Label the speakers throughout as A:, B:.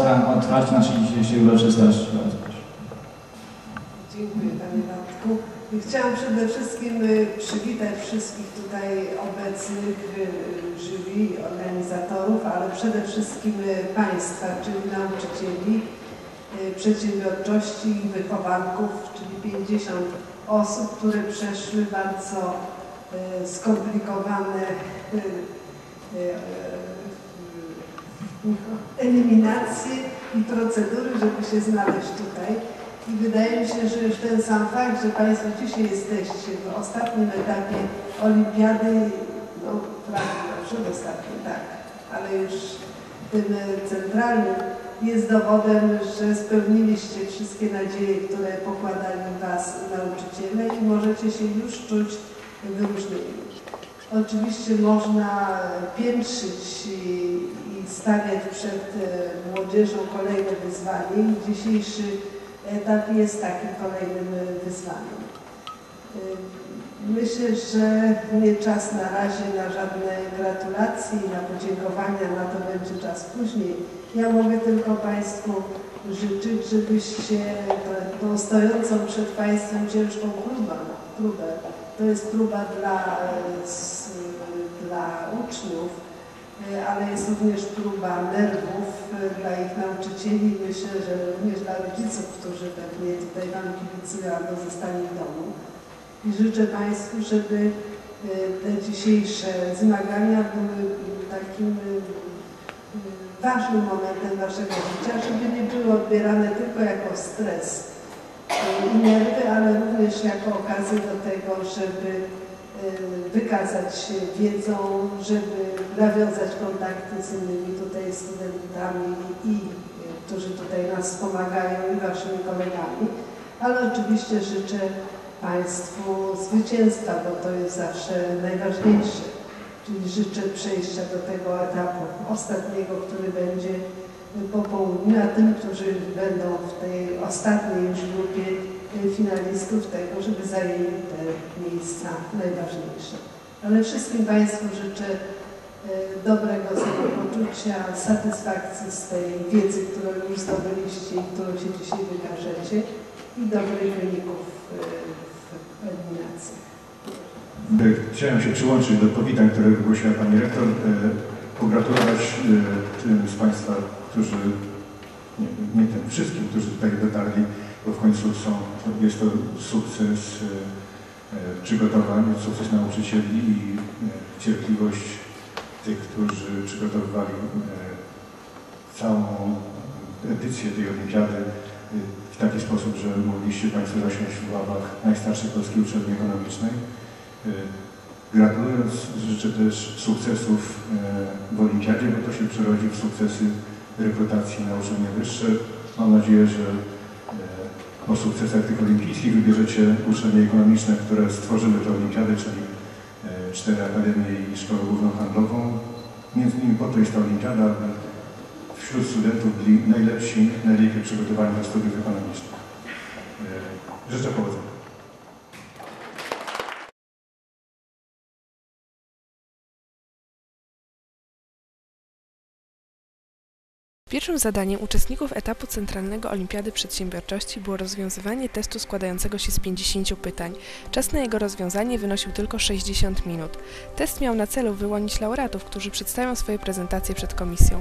A: otwarcie naszej dzisiejszej uroczystości.
B: Dziękuję Panie Radku. Chciałam przede wszystkim przywitać wszystkich tutaj obecnych jury, organizatorów, ale przede wszystkim Państwa, czyli nauczycieli, przedsiębiorczości i wychowanków, czyli 50 osób, które przeszły bardzo skomplikowane eliminacje i procedury, żeby się znaleźć tutaj. I wydaje mi się, że już ten sam fakt, że Państwo dzisiaj jesteście w ostatnim etapie olimpiady, no prawie przedostatnim, tak, ale już tym centralnym, jest dowodem, że spełniliście wszystkie nadzieje, które pokładali Was nauczyciele i możecie się już czuć wyróżnieni. Oczywiście można piętrzyć i stawiać przed młodzieżą kolejne wyzwanie. Dzisiejszy etap jest takim kolejnym wyzwaniem. Myślę, że nie czas na razie na żadne gratulacje i na podziękowania, na to będzie czas później. Ja mogę tylko Państwu życzyć, żebyście tą stojącą przed Państwem ciężką próbę, to jest próba dla uczniów, ale jest również próba nerwów dla ich nauczycieli. Myślę, że również dla rodziców, którzy pewnie tutaj Wam kibicują albo zostali w domu. I życzę Państwu, żeby te dzisiejsze zmagania były takim ważnym momentem Waszego życia, żeby nie były odbierane tylko jako stres i nerwy, ale również jako okazję do tego, żeby wykazać się wiedzą, żeby nawiązać kontakty z innymi tutaj studentami i którzy tutaj nas wspomagają i Waszymi kolegami. Ale oczywiście życzę Państwu zwycięstwa, bo to jest zawsze najważniejsze. Czyli życzę przejścia do tego etapu ostatniego, który będzie po południu, a tym, którzy będą w tej ostatniej już grupie finalistów tego, żeby zajęli te miejsca najważniejsze. Ale wszystkim Państwu życzę dobrego samopoczucia, satysfakcji z tej wiedzy, którą już zdobyliście i którą się dzisiaj wykażecie i dobrych wyników w eliminacjach.
C: Chciałem się przyłączyć do powitań, które wygłosiła Pani Rektor, pogratulować tym z Państwa, którzy, nie tym wszystkim, którzy tutaj dotarli, bo w końcu jest to sukces przygotowań, sukces nauczycieli i cierpliwość tych, którzy przygotowywali całą edycję tej olimpiady w taki sposób, że mogliście Państwo zasiąść w ławach najstarszej polskiej uczelni ekonomicznej. Gratulując, życzę też sukcesów w olimpiadzie, bo to się przerodzi w sukcesy rekrutacji na uczelnie wyższe. Mam nadzieję, że po sukcesach tych olimpijskich wybierzecie uczelnie ekonomiczne, które stworzyły tę olimpiadę, czyli 4 akademie i szkołę główną handlową. Między innymi po to jest ta olimpiada, aby wśród studentów byli najlepsi, najlepiej przygotowani do studiów ekonomicznych. Życzę powodzenia.
D: Pierwszym zadaniem uczestników etapu centralnego Olimpiady Przedsiębiorczości było rozwiązywanie testu składającego się z 50 pytań. Czas na jego rozwiązanie wynosił tylko 60 minut. Test miał na celu wyłonić laureatów, którzy przedstawią swoje prezentacje przed komisją.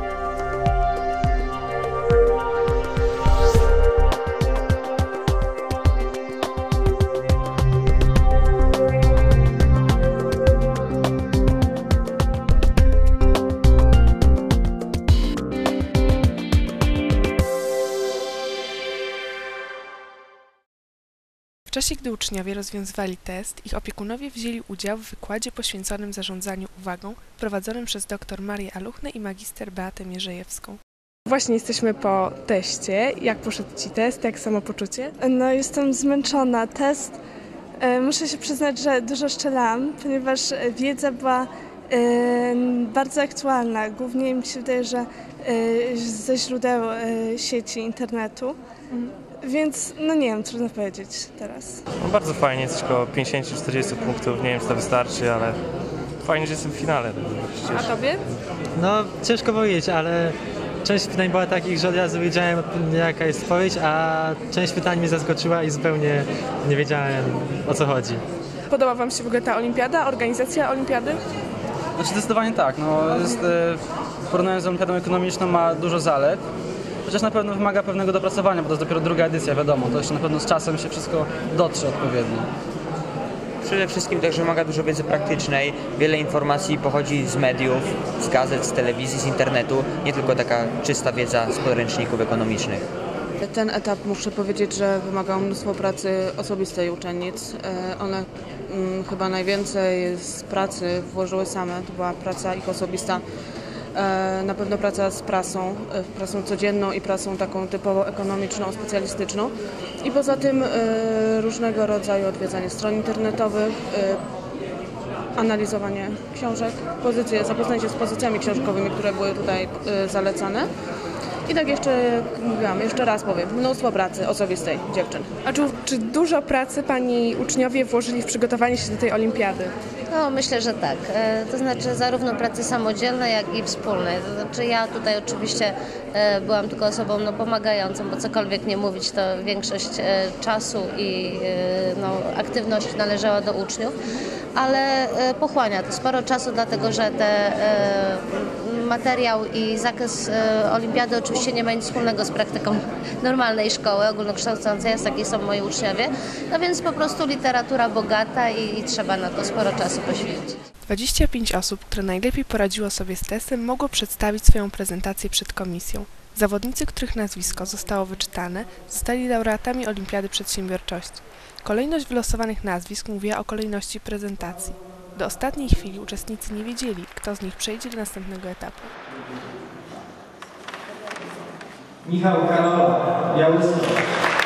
D: W czasie, gdy uczniowie rozwiązywali test, ich opiekunowie wzięli udział w wykładzie poświęconym zarządzaniu uwagą, prowadzonym przez dr Marię Aluchnę i magister Beatę Mierzejewską. Właśnie jesteśmy po teście. Jak poszedł Ci test? Jak samopoczucie?
E: No, jestem zmęczona. Test, muszę się przyznać, że dużo szczelałam, ponieważ wiedza była bardzo aktualna. Głównie mi się wydaje, że ze źródeł sieci internetu. Więc, no nie wiem, trudno powiedzieć teraz.
F: No bardzo fajnie, jest tylko 50-40 punktów, nie wiem, czy to wystarczy, ale fajnie, że jestem w finale.
D: A Tobie?
G: No, ciężko powiedzieć, ale część pytań była takich, że od razu wiedziałem, jaka jest odpowiedź, a część pytań mnie zaskoczyła i zupełnie nie wiedziałem, o co chodzi.
D: Podoba Wam się w ogóle ta olimpiada, organizacja olimpiady?
H: Znaczy zdecydowanie tak. No, porównując z olimpiadą ekonomiczną ma dużo zalet, chociaż na pewno wymaga pewnego dopracowania, bo to jest dopiero druga edycja, wiadomo. To jeszcze na pewno z czasem się wszystko dotrze odpowiednio.
I: Przede wszystkim też wymaga dużo wiedzy praktycznej. Wiele informacji pochodzi z mediów, z gazet, z telewizji, z internetu. Nie tylko taka czysta wiedza z podręczników ekonomicznych.
J: Ten etap, muszę powiedzieć, że wymagał mnóstwo pracy osobistej uczennic. One chyba najwięcej z pracy włożyły same. To była praca ich osobista. Na pewno praca z prasą codzienną i prasą taką typowo ekonomiczną, specjalistyczną. I poza tym różnego rodzaju odwiedzanie stron internetowych, analizowanie książek, zapoznanie się z pozycjami książkowymi, które były tutaj zalecane. I tak jeszcze, jak mówiłam, jeszcze raz powiem, mnóstwo pracy osobistej dziewczyn.
D: A czy dużo pracy Pani uczniowie włożyli w przygotowanie się do tej olimpiady?
K: No, myślę, że tak. To znaczy zarówno pracy samodzielnej, jak i wspólnej. To znaczy ja tutaj oczywiście byłam tylko osobą pomagającą, bo cokolwiek nie mówić, to większość czasu i aktywności należała do uczniów, ale pochłania to sporo czasu, dlatego że materiał i zakres olimpiady oczywiście nie ma nic wspólnego z praktyką normalnej szkoły ogólnokształcącej, jest takiej są moi uczniowie, no więc po prostu literatura bogata i trzeba na to sporo czasu poświęcić.
D: 25 osób, które najlepiej poradziło sobie z testem, mogło przedstawić swoją prezentację przed komisją. Zawodnicy, których nazwisko zostało wyczytane, zostali laureatami Olimpiady Przedsiębiorczości. Kolejność wylosowanych nazwisk mówiła o kolejności prezentacji. Do ostatniej chwili uczestnicy nie wiedzieli, kto z nich przejdzie do następnego etapu.
A: Michał Karola, Białystok.